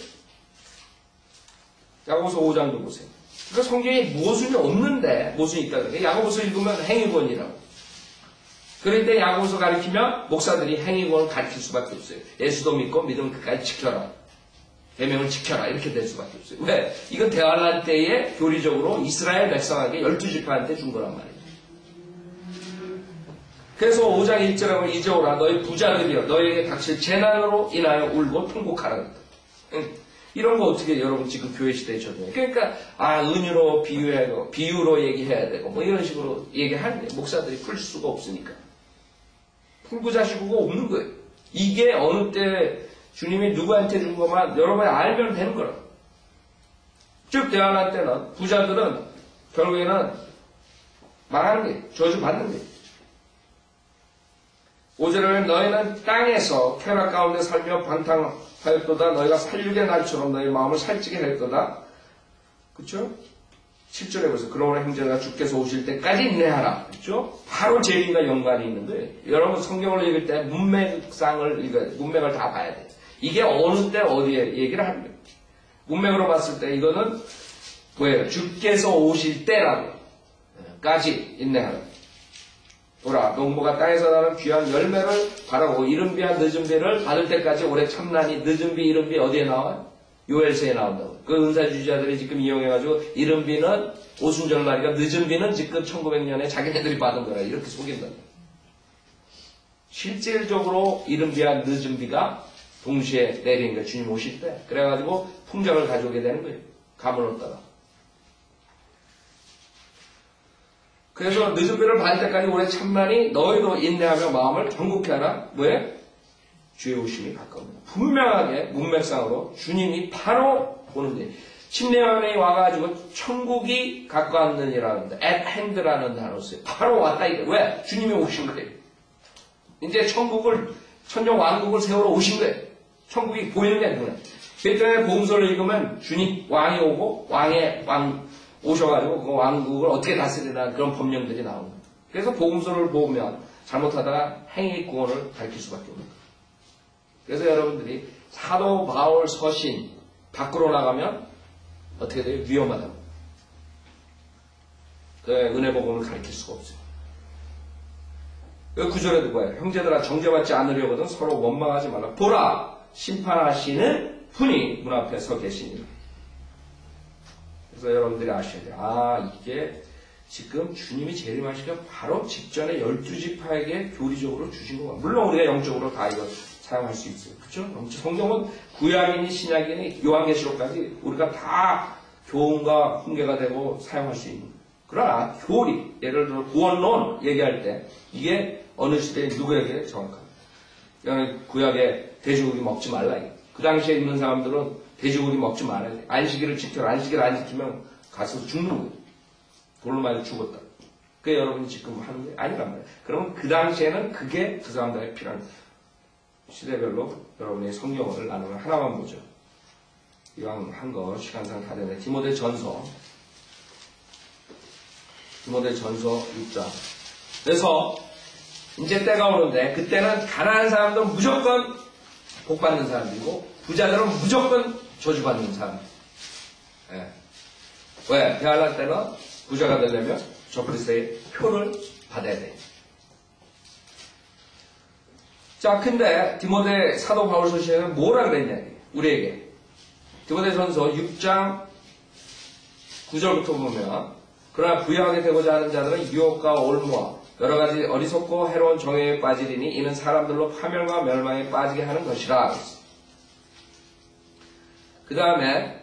야고보서 5장도 보세요. 그러니까 성경에 모순이 없는데 모순이 있다 그래요. 야고보서 읽으면 행위권이라고. 그럴 때 야고보서 가르치면 목사들이 행위권을 가르칠 수밖에 없어요. 예수도 믿고 믿음을 끝까지 지켜라. 계명을 지켜라. 이렇게 될 수밖에 없어요. 왜? 이건 대환란 때에 교리적으로 이스라엘 백성에게 12지파한테 준 거란 말이에요. 그래서 5장 1절에 이제 오라 너희 부자들이여 너희에게 닥칠 재난으로 인하여 울고 통곡하라. 이런 거 어떻게 여러분 지금 교회 시대에 적용해요? 그러니까 은유로 비유해야 비유로 얘기해야 되고 뭐 이런 식으로 얘기하는데 목사들이 풀 수가 없으니까. 풀고 자시고가 없는 거예요. 이게 어느 때 주님이 누구한테 준 것만 여러분이 알면 되는 거라. 즉 대환란 때는 부자들은 결국에는 망하는 거예요. 저주받는 거예요. 5절에 너희는 땅에서 쾌락 가운데 살며 방탕하였도다. 너희가 살육의 날처럼 너희 마음을 살찌게 하였도다. 그렇죠? 7절에 보세요. 그러므로 형제가 주께서 오실 때까지 인내하라. 그렇죠? 바로 재림과 연관이 있는 거예요. 여러분 성경을 읽을 때 문맥상을 읽어야 돼요. 문맥을 다 봐야 돼요. 이게 어느 때 어디에 얘기를 하는 거예요. 문맥으로 봤을 때 이거는 뭐예요? 주께서 오실 때라고 까지 인내하라. 보라 농부가 땅에서 나는 귀한 열매를 바라고 이른 비와 늦은 비를 받을 때까지 오래 참나니 늦은 비 이른 비 어디에 나와요? 요엘서에 나온다고. 그 은사주의자들이 지금 이용해가지고 이른 비는 오순절날이니까 늦은 비는 지금 1900년에 자기네들이 받은 거라 이렇게 속인다. 실질적으로 이른 비와 늦은 비가 동시에 내리는 거예요. 주님 오실 때. 그래가지고 풍작을 가져오게 되는 거예요. 감을 얻다가. 그래서 늦은 비를 받을 때까지 오래 참나니 너희도 인내하며 마음을 경고케 하라. 왜? 주의 오심이 가까웁니다. 분명하게 문맥상으로 주님이 바로 오는데 침례요한이 와가지고 천국이 가까웠느니라는데 at hand라는 단어 써요. 바로 왔다 이게 왜? 주님이 오신 거예요. 이제 천년 왕국을 세우러 오신 거예요. 천국이 보이는 게 아니구나. 그때문에 복음서를 읽으면 주님 왕이 오고 왕의 왕 오셔가지고 그 왕국을 어떻게 다스리나 그런 법령들이 나오는 거예요. 그래서 복음서를 보면 잘못하다가 행위 구원을 가르칠 수밖에 없는 거예요. 그래서 여러분들이 사도 바울 서신 밖으로 나가면 어떻게 돼요? 위험하다고. 그 은혜 복음을 가르칠 수가 없어요. 그 구절에도 뭐예요? 형제들아 정죄받지 않으려거든 서로 원망하지 말라. 보라 심판하시는 분이 문 앞에 서 계시니라. 그래서 여러분들이 아셔야 돼요. 아, 이게 지금 주님이 재림하시기가 바로 직전에 12지파에게 교리적으로 주신 거야. 물론 우리가 영적으로 다 이거 사용할 수 있어요. 그렇죠? 성경은 구약이니 신약이니 요한계시록까지 우리가 다 교훈과 훈계가 되고 사용할 수 있는. 그러나 교리, 예를 들어 구원론 얘기할 때 이게 어느 시대에 누구에게 정확합니다. 구약에 돼지고기 먹지 말라. 그 당시에 있는 사람들은 돼지고기 먹지 말아야 돼. 안식일을 지켜라. 안식일 안 지키면 가서 죽는 거예요. 돌로 맞아 죽었다. 그게 여러분이 지금 하는 게 아니란 말이에요. 그러면 그 당시에는 그게 그 사람들에게 필요한 시대별로 여러분이 성경을 나누면 하나만 보죠. 이왕 한 거 시간상 다 되네. 디모데전서 6장. 그래서 이제 때가 오는데 그때는 가난한 사람들은 무조건 복 받는 사람들이고 부자들은 무조건 저주받는 사람들. 예. 왜? 대할란 때는 부자가 되려면 저 그리스도의 표를 받아야 돼. 자, 근데 디모데 사도 바울 서신에는 뭐라 그랬냐? 우리에게. 디모데전서 6장 9절부터 보면 그러나 부유하게 되고자 하는 자들은 유혹과 올무와 여러 가지 어리석고 해로운 정욕에 빠지리니 이는 사람들로 파멸과 멸망에 빠지게 하는 것이라. 그 다음에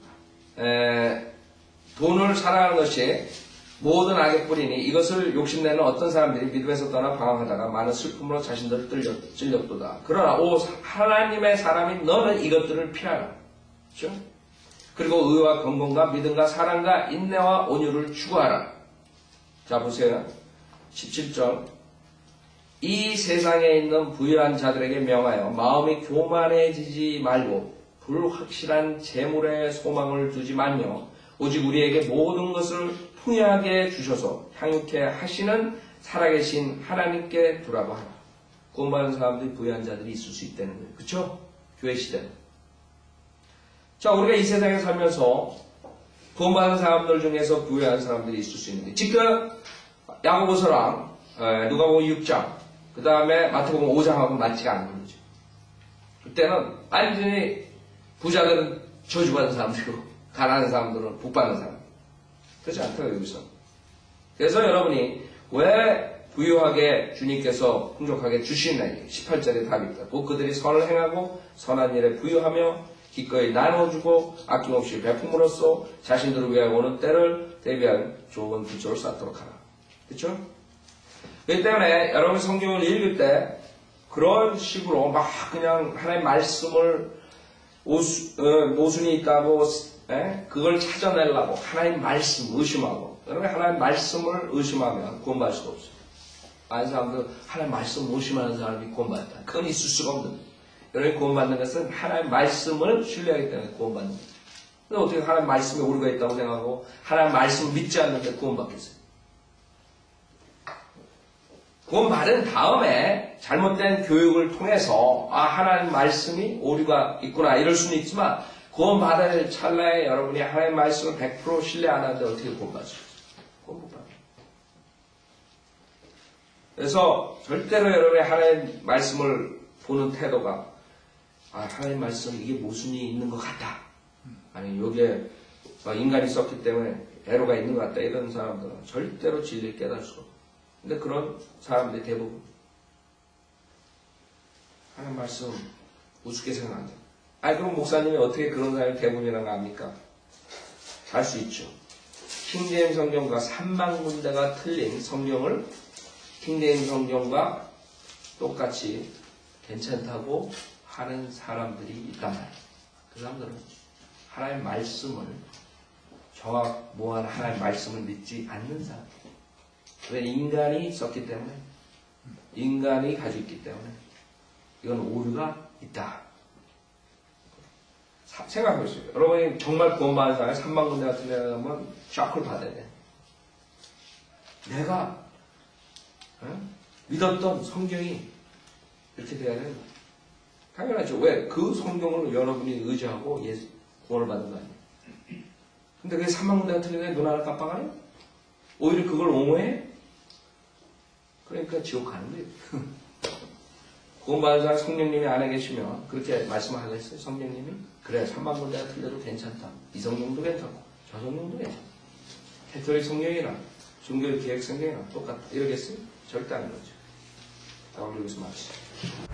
돈을 사랑하는 것이 모든 악의 뿌리니 이것을 욕심내는 어떤 사람들이 믿음에서 떠나 방황하다가 많은 슬픔으로 자신들을 찔렸도다. 그러나 오 하나님의 사람이 너는 이것들을 피하라. 그렇죠? 그리고 의와 건강과 믿음과 사랑과 인내와 온유를 추구하라. 자 보세요. 17절 이 세상에 있는 부유한 자들에게 명하여 마음이 교만해지지 말고 불확실한 재물에 소망을 두지 말며 오직 우리에게 모든 것을 풍요하게 주셔서 향유케 하시는 살아계신 하나님께 두라고 하라. 구원받은 사람들이 부유한 자들이 있을 수 있다는 거예요. 그렇죠? 교회 시대는. 자, 우리가 이 세상에 살면서 구원받은 사람들 중에서 부유한 사람들이 있을 수 있는데 지금 야고보서랑 누가복음 6장 그 다음에 마태복음 5장하고 맞지가 않는 거죠. 그때는 완전히 부자들은 저주받은 사람들이고 가난한 사람들은 복받는 사람. 그렇지 않다고 여기서. 그래서 여러분이 왜 부유하게 주님께서 풍족하게 주시느냐 18절에 답이 있다. 곧 그들이 선을 행하고 선한 일에 부유하며 기꺼이 나눠주고 아낌없이 베품으로써 자신들을 위하여 오는 때를 대비한 좋은 부처를 쌓도록 하라. 그렇죠? 그렇기 때문에 여러분 성경을 읽을 때 그런 식으로 막 그냥 하나님의 말씀을 모순이 있다고 그걸 찾아내려고 하나님 말씀 의심하고 여러분 하나님 말씀을 의심하면 구원받을 수가 없어요. 많은 사람들 하나님 말씀 의심하는 사람이 구원받다. 그건 있을 수가 없는 거예요. 여러분이 구원받는 것은 하나님 말씀을 신뢰하기 때문에 구원받는 거예요. 근데 어떻게 하나님 말씀에 오류가 있다고 생각하고 하나님 말씀을 믿지 않는데 구원받겠어요? 구원받은 다음에 잘못된 교육을 통해서 하나님 말씀이 오류가 있구나 이럴 수는 있지만 구원받을 찰나에 여러분이 하나님 말씀을 100% 신뢰 안 하는데 어떻게 구원받으세요? 구원 못 받아요. 그래서 절대로 여러분이 하나님 말씀을 보는 태도가 하나님 말씀 이게 모순이 있는 것 같다. 아니 여기에 인간이 썼기 때문에 애로가 있는 것 같다. 이런 사람들은 절대로 진리를 깨달을 수가 없어요. 근데 그런 사람들이 대부분 하나님 말씀 우습게 생각한다. 그럼 목사님이 어떻게 그런 사람이 대부분이라는 거 압니까? 알 수 있죠. 킹제임 성경과 3만 군데가 틀린 성경을 킹제임 성경과 똑같이 괜찮다고 하는 사람들이 있단 말이에요. 그 사람들은 하나님의 말씀을 정확무한 하나님의 말씀을 믿지 않는 사람. 왜 인간이 썼기 때문에 인간이 가지고 있기 때문에 이건 오류가 있다. 생각해보세요. 여러분이 정말 구원받은 사람이 3만 군데 같은 데 가면 샤크를 받아야 돼. 내가 믿었던 성경이 이렇게 돼야 되는 거야. 당연하죠. 왜? 그 성경을 여러분이 의지하고 구원을 받는 거 아니에요. 근데 그게 3만 군데가 틀리네? 눈 하나 깜빡하네? 오히려 그걸 옹호해? 그러니까 지옥 가는 거예요. 구원받은 사람 성령님이 안에 계시면 그렇게 말씀하겠어요? 성령님이? 그래, 3만 군데가 틀려도 괜찮다. 이 성령도 괜찮고 저 성령도 괜찮다. 캐톨릭 성령이나 종교 계획 성경이나 똑같다. 이러겠어요? 절대 아닌 거죠. 다 올리고 있으면 합시다.